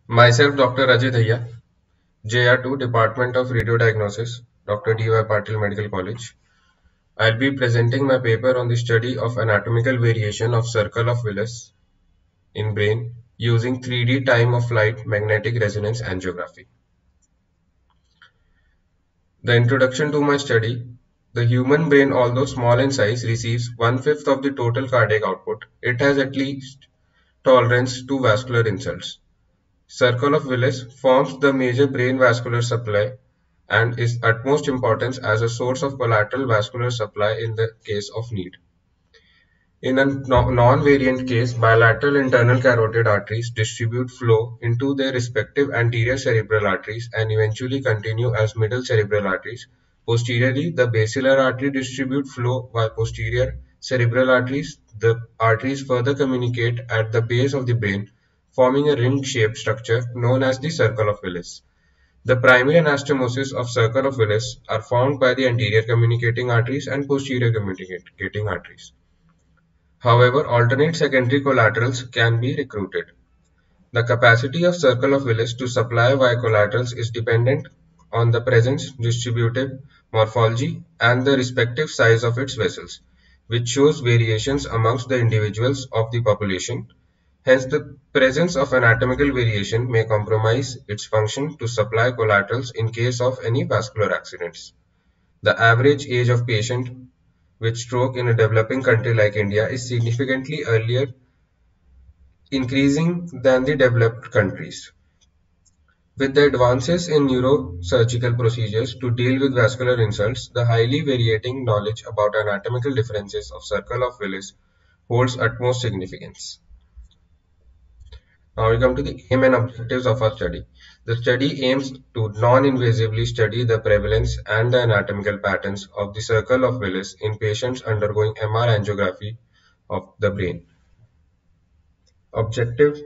Myself, Dr. Ajay Dhaya, JR2, Department of Radiodiagnosis, Dr. D.Y. Patil Medical College. I'll be presenting my paper on the study of anatomical variation of circle of Willis in brain using 3D time-of-flight magnetic resonance angiography. The introduction to my study: the human brain, although small in size, receives one-fifth of the total cardiac output. It has at least tolerance to vascular insults. Circle of Willis forms the major brain vascular supply and is utmost importance as a source of collateral vascular supply in the case of need. In a non-variant case, bilateral internal carotid arteries distribute flow into their respective anterior cerebral arteries and eventually continue as middle cerebral arteries. Posteriorly, the basilar artery distribute flow while posterior cerebral arteries. The arteries further communicate at the base of the brain, forming a ring-shaped structure known as the circle of Willis. The primary anastomosis of circle of Willis are formed by the anterior communicating arteries and posterior communicating arteries. However, alternate secondary collaterals can be recruited. The capacity of circle of Willis to supply Y collaterals is dependent on the presence, distributive morphology, and the respective size of its vessels, which shows variations amongst the individuals of the population. Hence, the presence of anatomical variation may compromise its function to supply collaterals in case of any vascular accidents. The average age of patient with stroke in a developing country like India is significantly earlier increasing than the developed countries. With the advances in neurosurgical procedures to deal with vascular insults, the highly variating knowledge about anatomical differences of circle of Willis holds utmost significance. Now we come to the aim and objectives of our study. The study aims to non-invasively study the prevalence and the anatomical patterns of the circle of Willis in patients undergoing MR angiography of the brain. Objective: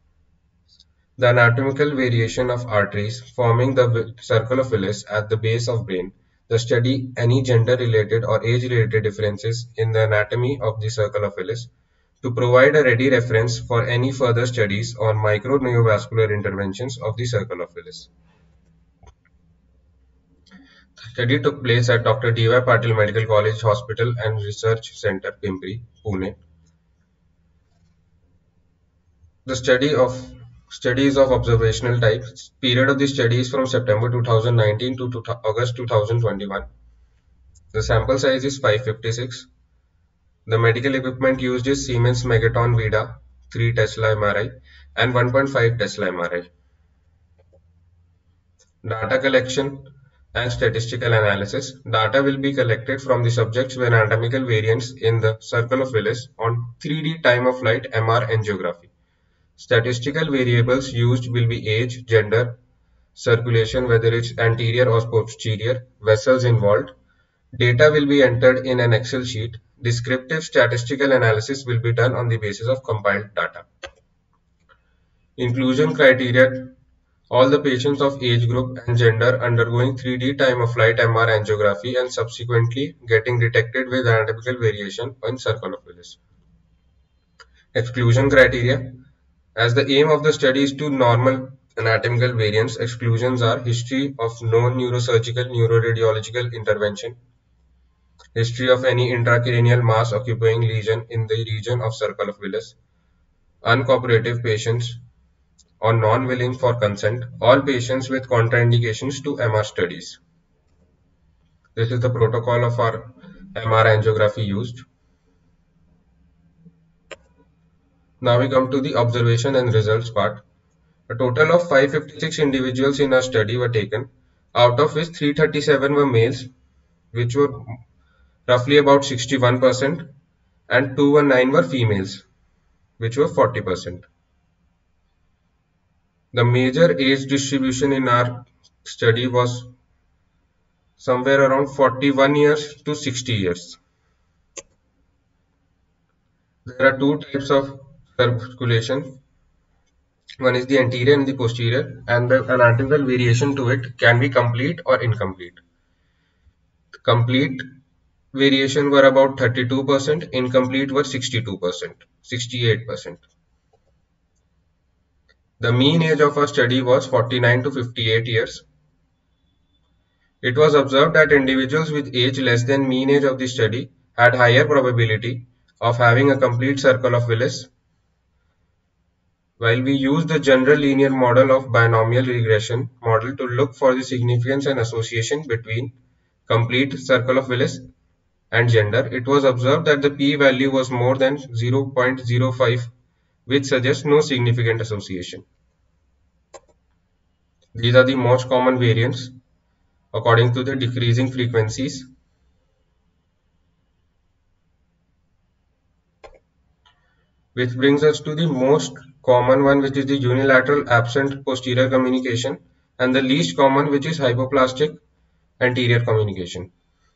the anatomical variation of arteries forming the circle of Willis at the base of brain. The study any gender-related or age-related differences in the anatomy of the circle of Willis, to provide a ready reference for any further studies on micro-neovascular interventions of the circle of Willis. The study took place at Dr. D.Y. Patil Medical College Hospital and Research Center, Pimpri, Pune. The study is of observational type. Period of the study is from September 2019 to August 2021. The sample size is 556. The medical equipment used is Siemens Megaton Vida 3 Tesla MRI and 1.5 Tesla MRI. Data collection and statistical analysis. Data will be collected from the subjects with anatomical variants in the circle of Willis on 3D time-of-flight MR angiography. Statistical variables used will be age, gender, circulation, whether it's anterior or posterior, vessels involved. Data will be entered in an Excel sheet. Descriptive statistical analysis will be done on the basis of compiled data. Inclusion criteria: all the patients of age group and gender undergoing 3D time-of-flight MR angiography and subsequently getting detected with anatomical variation in circle of Willis. Exclusion criteria: as the aim of the study is to normal anatomical variants, exclusions are history of known neurosurgical neuroradiological intervention, history of any intracranial mass occupying lesion in the region of circle of Willis, uncooperative patients, or non-willing for consent, all patients with contraindications to MR studies. This is the protocol of our MR angiography used. Now we come to the observation and results part. A total of 556 individuals in our study were taken, out of which 337 were males, which were roughly about 61%, and 219 were females, which were 40%. The major age distribution in our study was somewhere around 41 years to 60 years. There are two types of circulation. One is the anterior and the posterior, and the anatomical variation to it can be complete or incomplete. Complete variation were about 32%, incomplete were 62%, 68%. The mean age of our study was 49 to 58 years. It was observed that individuals with age less than mean age of the study had higher probability of having a complete circle of Willis, while we used the general linear model of binomial regression model to look for the significance and association between complete circle of Willis and gender. It was observed that the p-value was more than 0.05, which suggests no significant association. These are the most common variants according to the decreasing frequencies. Which brings us to the most common one, which is the unilateral absent posterior communication, and the least common, which is hypoplastic anterior communication.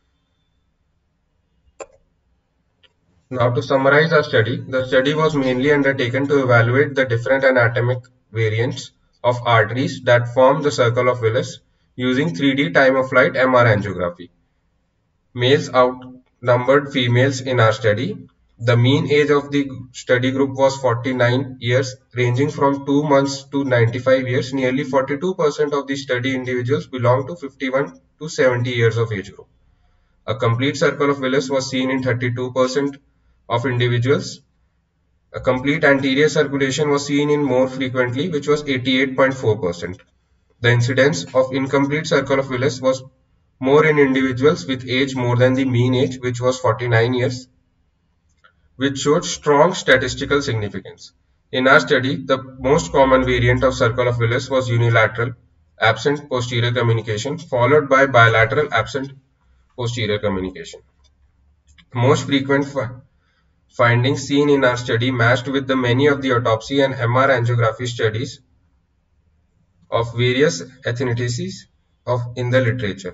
Now, to summarize our study, the study was mainly undertaken to evaluate the different anatomic variants of arteries that form the circle of Willis using 3D time of flight MR angiography. Males outnumbered females in our study. The mean age of the study group was 49 years, ranging from 2 months to 95 years. Nearly 42% of the study individuals belonged to 51 to 70 years of age group. A complete circle of Willis was seen in 32% of individuals. A complete anterior circulation was seen in more frequently, which was 88.4%. The incidence of incomplete circle of Willis was more in individuals with age more than the mean age, which was 49 years, which showed strong statistical significance. In our study, the most common variant of circle of Willis was unilateral absent posterior communication, followed by bilateral absent posterior communication. Most frequent findings seen in our study matched with the many of the autopsy and MR angiography studies of various ethnicities in the literature.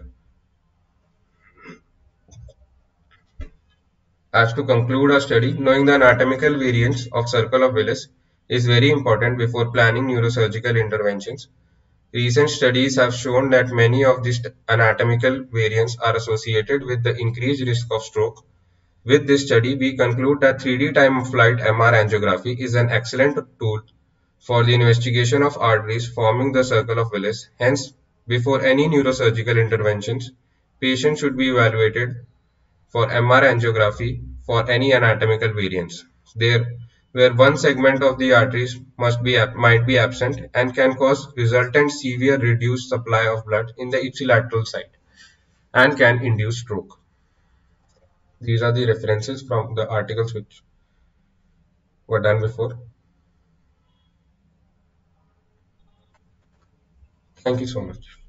As to conclude our study, knowing the anatomical variants of circle of Willis is very important before planning neurosurgical interventions. Recent studies have shown that many of these anatomical variants are associated with the increased risk of stroke. With this study, we conclude that 3D time of flight MR angiography is an excellent tool for the investigation of arteries forming the circle of Willis. Hence, before any neurosurgical interventions, patients should be evaluated for MR angiography for any anatomical variants. There, where one segment of the arteries might be absent and can cause resultant severe reduced supply of blood in the ipsilateral site and can induce stroke. These are the references from the articles which were done before. Thank you so much.